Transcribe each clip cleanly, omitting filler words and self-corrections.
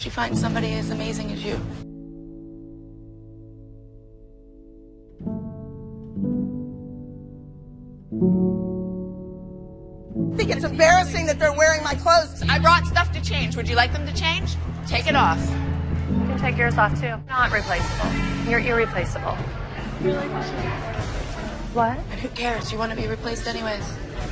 She finds somebody as amazing as you. I think it's embarrassing that they're wearing my clothes. I brought stuff to change. Would you like them to change? Take it off. You can take yours off too. Not replaceable. You're irreplaceable. Really? What? And who cares? You want to be replaced anyways.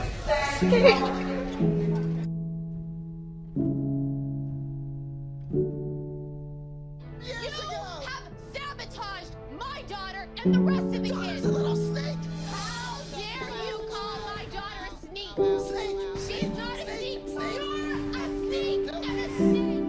You have sabotaged my daughter and the rest of the kids. A little snake. How dare you call my daughter a sneak? Snake. She's not a sneak. Snake. You're a sneak and a snake.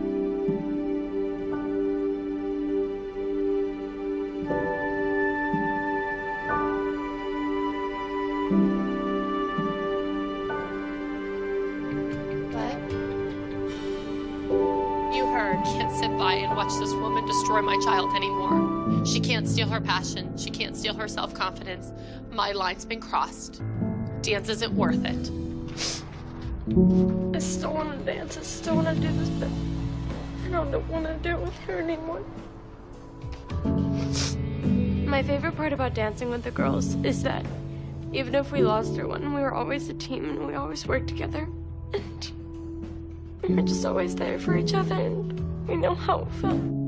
You heard. Can't sit by and watch this woman destroy my child anymore. She can't steal her passion. She can't steal her self-confidence. My line's been crossed. Dance isn't worth it. I still want to dance. I still want to do this, but I don't want to do it with her anymore. My favorite part about dancing with the girls is that even if we lost or won, we were always a team and we always worked together. And we were just always there for each other, and we know how it felt.